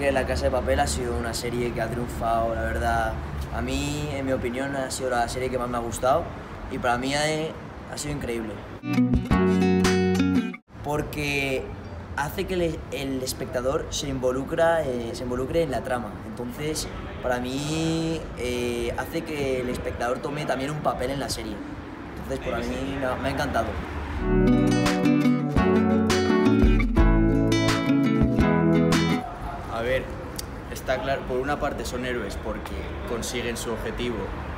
que La Casa de Papel ha sido una serie que ha triunfado, la verdad. A mí, en mi opinión, ha sido la serie que más me ha gustado y para mí ha sido increíble. Porque hace que el espectador se involucre en la trama. Entonces, para mí, hace que el espectador tome también un papel en la serie. Entonces, para mí me ha encantado. A ver, está claro, por una parte son héroes porque consiguen su objetivo,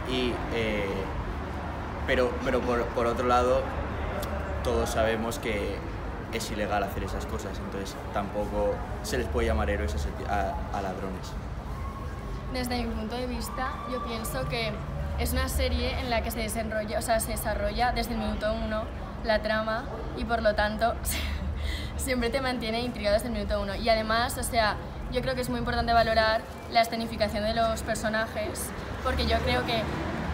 pero por otro lado todos sabemos que es ilegal hacer esas cosas, entonces tampoco se les puede llamar héroes a ladrones. Desde mi punto de vista, yo pienso que es una serie en la que se desarrolla desde el minuto 1 la trama y por lo tanto siempre te mantiene intrigado desde el minuto 1. Y además, yo creo que es muy importante valorar la escenificación de los personajes, porque yo creo que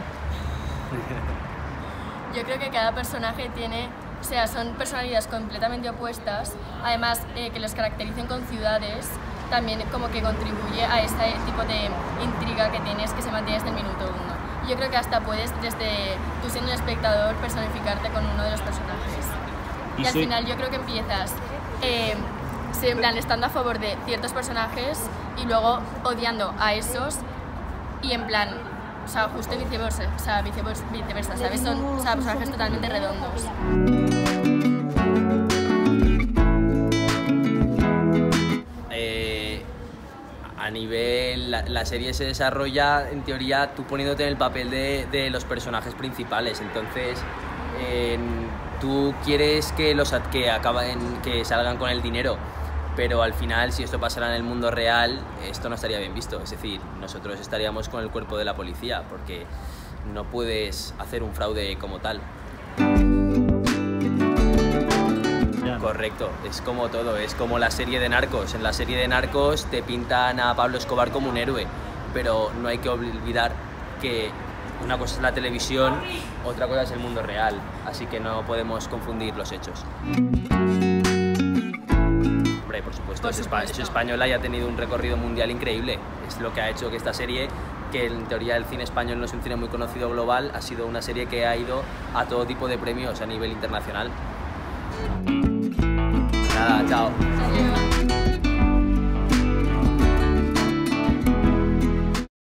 cada personaje tiene, son personalidades completamente opuestas, además que los caractericen con ciudades, también como que contribuye a este tipo de intriga que tienes, que se mantiene desde el minuto 1. Y yo creo que hasta puedes, tú siendo un espectador, personificarte con uno de los personajes. Y al final yo creo que empiezas en plan estando a favor de ciertos personajes y luego odiando a esos y en plan, justo viceversa, ¿sabes? Son personajes totalmente redondos. A nivel, la serie se desarrolla, en teoría, tú poniéndote en el papel de los personajes principales, entonces tú quieres que que salgan con el dinero, pero al final, si esto pasara en el mundo real, esto no estaría bien visto, es decir, nosotros estaríamos con el cuerpo de la policía, porque no puedes hacer un fraude como tal. Correcto, es como todo, es como la serie de Narcos. En la serie de Narcos te pintan a Pablo Escobar como un héroe, pero no hay que olvidar que una cosa es la televisión, otra cosa es el mundo real, así que no podemos confundir los hechos. Hombre, por supuesto, es española y ha tenido un recorrido mundial increíble. Es lo que ha hecho que esta serie, que en teoría el cine español no es un cine muy conocido global, ha sido una serie que ha ido a todo tipo de premios a nivel internacional. Nada, chao. Adiós.